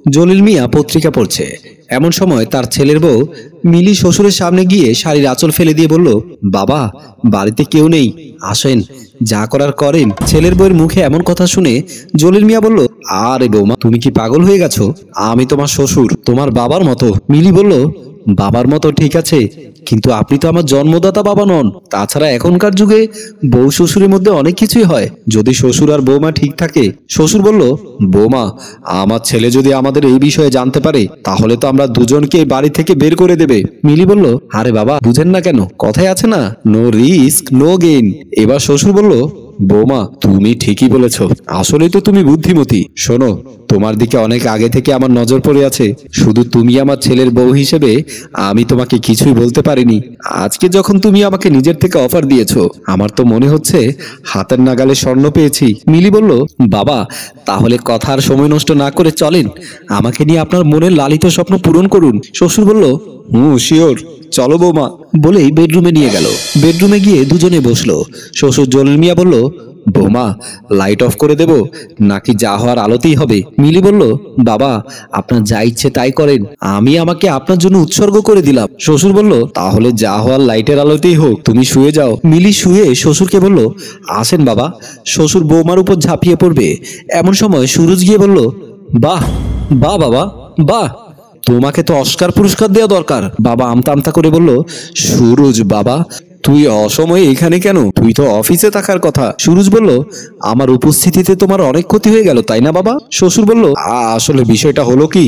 জলিল মিয়া পত্রিকা পড়ছে। এমন সময় তার ছেলের বউ মিলি শ্বশুরের সামনে গিয়ে শাড়ির আঁচল ফেলে দিয়ে বলল, বাবা বাড়িতে কেউ নেই, আসেন, যা করার করেন। ছেলের বউয়ের মুখে এমন কথা শুনে জলিল মিয়া বলল, আরে বৌমা, তুমি কি পাগল হয়ে গেছো? আমি তোমার শ্বশুর, তোমার বাবার মতো। মিলি বলল, বাবার মতো ঠিক আছে, কিন্তু আপনি তো আমার জন্মদাতা বাবা নন। তাছাড়া এখনকার যুগে বউ শ্বশুরের মধ্যে অনেক কিছুই হয়, যদি শ্বশুর আর বৌমা ঠিক থাকে। শ্বশুর বলল, বৌমা, আমার ছেলে যদি আমাদের এই বিষয়ে জানতে পারে তাহলে তো আমরা দুজনকে বাড়ি থেকে বের করে দেবে। মিলি বলল, আরে বাবা, বুঝেন না কেন? কথায় আছে না, নো রিস্ক নো গেইন। এবার শ্বশুর বলল, বৌমা, তুমি ঠিকই বলেছ, আসলেই তো তুমি বুদ্ধিমতী। শোনো, তোমার দিকে অনেক আগে থেকে আমার নজর পড়ে আছে, শুধু তুমি আমার ছেলের বউ হিসেবে আমি তোমাকে কিছুই বলতে পারিনি। আজকে যখন তুমি আমাকে নিজের থেকে অফার দিয়েছো, আমার তো মনে হচ্ছে হাতের নাগালে স্বর্ণ পেয়েছি। মিলি বলল, বাবা, তাহলে কথার সময় নষ্ট না করে চলেন, আমাকে নিয়ে আপনার মনের লালিত স্বপ্ন পূরণ করুন। শ্বশুর বলল, শিওর, চলো বৌমা, বলেই বেডরুমে নিয়ে গেল। বেডরুমে গিয়ে দুজনে বসলো। শ্বশুর জলিল মিয়া বলল, বৌমা, লাইট অফ করে দেব নাকি যা হওয়ার আলোতেই হবে? মিলি বলল, বাবা, আপনার যা ইচ্ছে তাই করেন, আমি আমাকে আপনার জন্য উৎসর্গ করে দিলাম। শ্বশুর বলল, তাহলে যা হওয়ার লাইটের আলোতেই হোক, তুমি শুয়ে যাও। মিলি শুয়ে শ্বশুরকে বলল, আসেন বাবা। শ্বশুর বৌমার উপর ঝাঁপিয়ে পড়বে, এমন সময় সুরজ গিয়ে বলল, বাহ বাহ বাবা, বাহ, তোমাকে তো অস্কার পুরস্কার দেওয়া দরকার। বাবা আমতা আমতা করে বলল, সুরজ বাবা, তুই অসময়ে এখানে কেন? তুই তো অফিসে থাকার কথা। সুরজ বলল, আমার উপস্থিতিতে তোমার অনেক ক্ষতি হয়ে গেল, তাই না বাবা? শ্বশুর বলল, আসলে বিষয়টা হলো কি,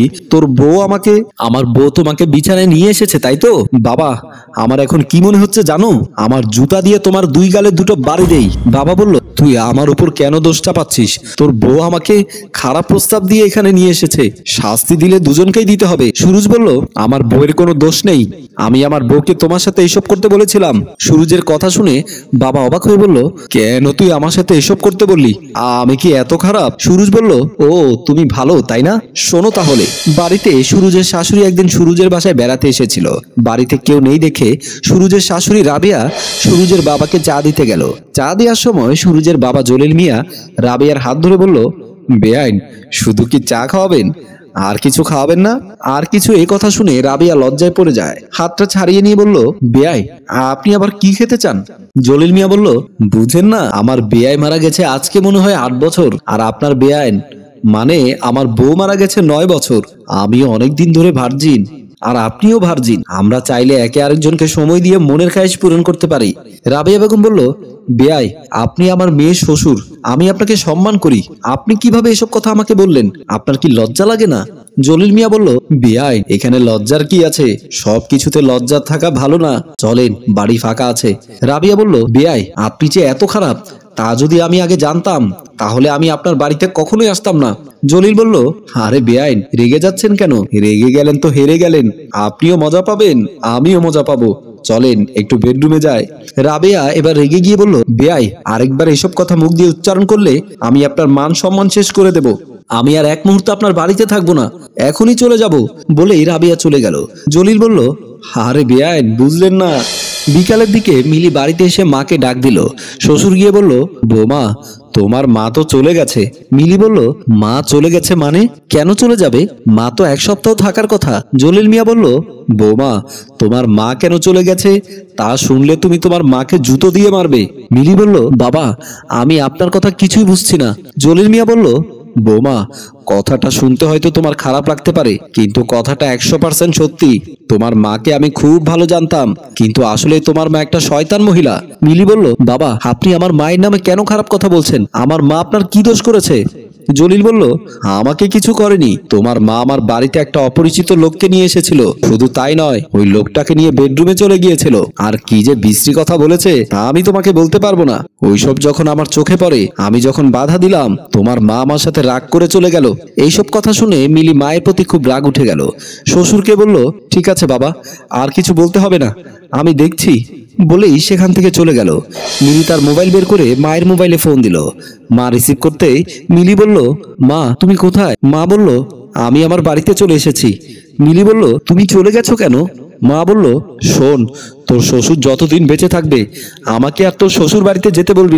আমার বউ তোমাকে বিছানায় নিয়ে এসেছে, তাই তো? বাবা, আমার এখন কি মনে হচ্ছে জানো? আমার জুতা দিয়ে তোমার দুই গালে দুটো বাড়ি দেই। বাবা বলল, তুই আমার উপর কেন দোষ চাপাচ্ছিস? তোর বউ আমাকে খারাপ প্রস্তাব দিয়ে এখানে নিয়ে এসেছে, শাস্তি দিলে দুজনকেই দিতে হবে। সুরজ বলল, আমার বউয়ের কোনো দোষ নেই, আমি আমার বউকে তোমার সাথে এসব করতে বলেছিলাম। সুরজের কথা শুনে বাবা অবাক হয়ে বলল, কেন তুই আমার সাথে এসব করতে বললি? আমি কি এত খারাপ? সুরজ বলল, ও তুমি ভালো তাই না? শোনো তাহলে। বাড়িতে সুরজের শাশুড়ি একদিন সুরজের বাসায় বেড়াতে এসেছিল। বাড়িতে কেউ নেই দেখে সুরজের শাশুড়ি রাবেয়া সুরজের বাবাকে চা দিতে গেল। চা দেওয়ার সময় সুরজের বাবা জলিল মিয়া রাবেয়ার হাত ধরে বলল, বেআইন, শুধু কি চা খাওয়াবেন, আর কিছু খাওয়াবেন না? আর কিছু, এই কথা শুনে রাবেয়া লজ্জায় পড়ে যায়, হাতটা ছাড়িয়ে নিয়ে বলল, বেআই, আপনি আবার কি খেতে চান? জলিল মিয়া বলল, বুঝেন না, আমার বেআই মারা গেছে আজকে মনে হয় 8 বছর, আর আপনার বেআইন মানে আমার বউ মারা গেছে 9 বছর। আমিও অনেকদিন ধরে ভার্জিন, আর আপনিও ভার্জিন। আমরা চাইলে একে আরেকজনকে সময় দিয়ে মনের খায়েশ পূরণ করতে পারি। রাবেয়া বেগম বলল, বেআই, আপনি আমার মেয়ের শ্বশুর, আমি আপনাকে সম্মান করি, আপনি কিভাবে এসব কথা আমাকে বললেন? আপনার কি লজ্জা লাগে না? জলিল মিয়া বলল, বেআই, এখানে লজ্জার কি আছে? সবকিছুতে লজ্জা থাকা ভালো না, চলেন, বাড়ি ফাঁকা আছে। রাবেয়া বলল, বেআই, আপনি যে এত খারাপ তা যদি আমি আগে জানতাম তাহলে আমি আপনার বাড়িতে কখনোই আসতাম না। জলিল বলল, আরে বেআইন, রেগে যাচ্ছেন কেন? রেগে গেলেন তো হেরে গেলেন, আপনিও মজা পাবেন, আমিও মজা পাবো, চলেন একটু বেডরুমে যাই। রাবেয়া এবার রেগে গিয়ে বলল, বেআই, আরেকবার এসব কথা মুখ দিয়ে উচ্চারণ করলে আমি আপনার মান সম্মান শেষ করে দেব, আমি আর এক মুহূর্ত আপনার বাড়িতে থাকবো না, এখনই চলে যাব। বলেই রাবেয়া চলে গেল। জলিল বলল, আরে বেআইন, বুঝলেন না? বিকালের দিকে মিলি বাড়িতে এসে মাকে ডাক দিল। শ্বশুর গিয়ে বলল, বৌমা, তোমার মা তো চলে গেছে। মিলি বলল, মা চলে গেছে মানে? কেন চলে যাবে? মা তো 1 সপ্তাহ থাকার কথা। জলিল মিয়া বলল, বৌমা, তোমার মা কেন চলে গেছে তা শুনলে তুমি তোমার মাকে জুতো দিয়ে মারবে। মিলি বলল, বাবা, আমি আপনার কথা কিছুই বুঝছি না। জলিল মিয়া বলল, বৌমা, কথাটা শুনতে হয়তো তোমার খারাপ লাগতে পারে, কিন্তু কথাটা 100% সত্যি। তোমার মাকে আমি খুব ভালো জানতাম, কিন্তু আসলে তোমার মা একটা শয়তান মহিলা। মিলি বলল, বাবা, আপনি আমার মায়ের নামে কেন খারাপ কথা বলছেন? আমার মা আপনার কি দোষ করেছে? জলিল বলল, আমাকে কিছু করেনি, তোমার মা আমার বাড়িতে একটা অপরিচিত লোককে নিয়ে এসেছিল, শুধু তাই নয়, ওই লোকটাকে নিয়ে বেডরুমে চলে গিয়েছিল, আর কি যে বিশ্রী কথা বলেছে তা আমি তোমাকে বলতে পারবো না। ওইসব যখন আমার চোখে পড়ে, আমি যখন বাধা দিলাম, তোমার মা আমার সাথে রাগ করে চলে গেল। এইসব কথা শুনে মিলি মায়ের প্রতি খুব রাগ উঠে গেল। শ্বশুরকে বলল, ঠিক আছে বাবা, আর কিছু বলতে হবে না, আমি দেখছি, বলেই সেখান থেকে চলে গেল। মিলি তার মোবাইল বের করে মায়ের মোবাইলে ফোন দিল। মা রিসিভ করতেই মিলি বলল, মা তুমি কোথায়? মা বলল, আমি আমার বাড়িতে চলে এসেছি। মিলি বলল, তুমি চলে গেছো কেন? মা বলল, শোন, তোর শ্বশুর যতদিন বেঁচে থাকবে আমাকে আর তোর শ্বশুর বাড়িতে যেতে বলবি না।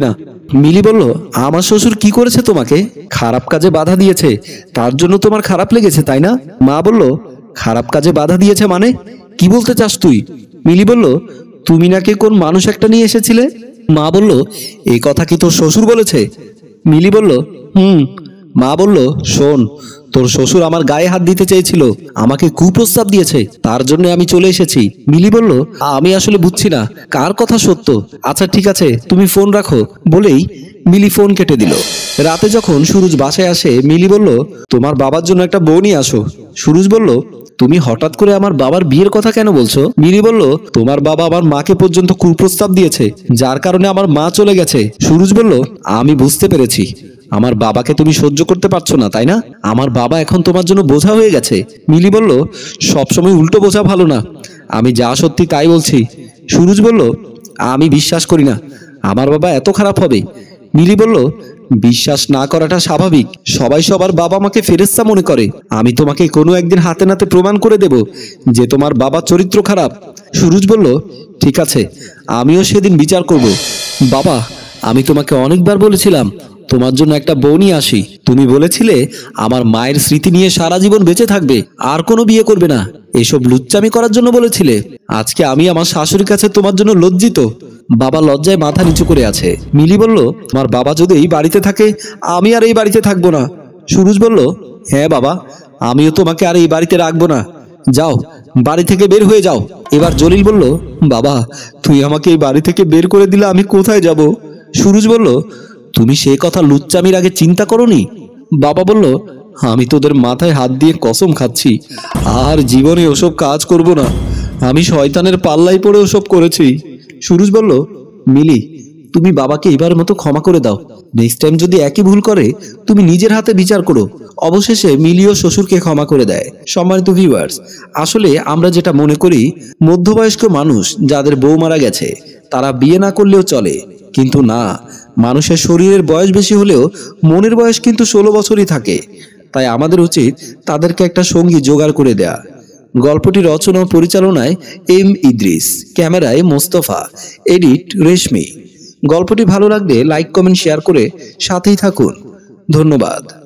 মিলি বলল, আমার শ্বশুর কি করেছে তোমাকে? খারাপ কাজে বাধা দিয়েছে, তার জন্য তোমার খারাপ লেগেছে তাই না? মা বলল, খারাপ কাজে বাধা দিয়েছে মানে? কি বলতে চাস তুই? মিলি বলল, তুমি নাকি কোন মানুষ একটা নিয়ে এসেছিলে। মা বলল, এই কথা কি তোর শ্বশুর বলেছে? মিলি বলল, হুম। মা বলল, শোন, তোর শ্বশুর আমার গায়ে হাত দিতে চেয়েছিল, আমাকে কুপ্রস্তাব দিয়েছে, তার জন্য আমি চলে এসেছি। মিলি বলল, আমি আসলে বুঝছি না কার কথা সত্য। আচ্ছা ঠিক আছে, তুমি ফোন রাখো বলেই মিলি ফোন কেটে দিল। রাতে যখন সুরজ বাসায় আসে, মিলি বলল, তোমার বাবার জন্য একটা বউ নিয়ে আসো। সুরজ বলল, তুমি হঠাৎ করে আমার বাবার বিয়ের কথা কেন বলছো? মিলি বলল, তোমার বাবা আমার মাকে পর্যন্ত কুপ্রস্তাব দিয়েছে, যার কারণে আমার মা চলে গেছে। সুরজ বলল, আমি বুঝতে পেরেছি, আমার বাবাকে তুমি সহ্য করতে পারছো না তাই না? আমার বাবা এখন তোমার জন্য বোঝা হয়ে গেছে। মিলি বলল, সবসময় উল্টো বোঝা ভালো না, আমি যা সত্যি তাই বলছি। সুরজ বলল, আমি বিশ্বাস করি না আমার বাবা এত খারাপ হবে। মিলি বলল, বিশ্বাস না করাটা স্বাভাবিক, সবাই সবার বাবা মাকে ফেরেশতা মনে করে। আমি তোমাকে কোনো একদিন হাতে নাতে প্রমাণ করে দেব যে তোমার বাবার চরিত্র খারাপ। সুরজ বলল, ঠিক আছে, আমিও সেদিন বিচার করব। বাবা, আমি তোমাকে অনেকবার বলেছিলাম তোমার জন্য একটা বউ নিয়ে আসি, তুমি বলেছিলে আমার মায়ের স্মৃতি নিয়ে সারা জীবন বেঁচে থাকবে, আর কোনো বিয়ে করবে না। এসব লুচ্চামি করার জন্য বলেছিলে। আজকে আমি আমার শাশুড়ির কাছে তোমার জন্য লজ্জিত। বাবা লজ্জায় মাথা নিচু করে আছে। মিলি বলল, তোমার বাবা যদি এই বাড়িতে থাকে, আমি আর এই বাড়িতে থাকবো না। সুরজ বলল, হ্যাঁ বাবা, আমিও তোমাকে আর এই বাড়িতে রাখবো না, যাও বাড়ি থেকে বের হয়ে যাও। এবার জলিল বলল, বাবা, তুই আমাকে এই বাড়ি থেকে বের করে দিলে আমি কোথায় যাব? সুরজ বলল, তুমি সে কথা লুচ্চামির আগে চিন্তা করোনি? বাবা বলল, আমি তোদের মাথায় হাত দিয়ে কসম খাচ্ছি, আর জীবনে ওসব কাজ করব না। আমি শয়তানের পাল্লায় পড়ে ওসব করেছি। সুরজ বলল, মিলি, তুমি বাবাকে এবার মতো ক্ষমা করে দাও, নেক্সট টাইম যদি একই ভুল করে তুমি নিজের হাতে বিচার করো। অবশেষে মিলিও শ্বশুরকে ক্ষমা করে দেয়। সম্মানিত ভিউয়ার্স, আসলে আমরা যেটা মনে করি, মধ্যবয়স্ক মানুষ যাদের বউ মারা গেছে তারা বিয়ে না করলেও চলে, কিন্তু না, মানুষের শরীরের বয়স বেশি হলেও মনের বয়স কিন্তু 16 বছরই থাকে। তাই আমাদের উচিত তাদেরকে একটা সঙ্গী জোগাড় করে দেয়া। গল্পটি রচনা ও পরিচালনায় এম ইদ্রিস, ক্যামেরায় মোস্তফা, এডিট রেশমি। গল্পটি ভালো লাগলে লাইক কমেন্ট শেয়ার করে সাথেই থাকুন। ধন্যবাদ।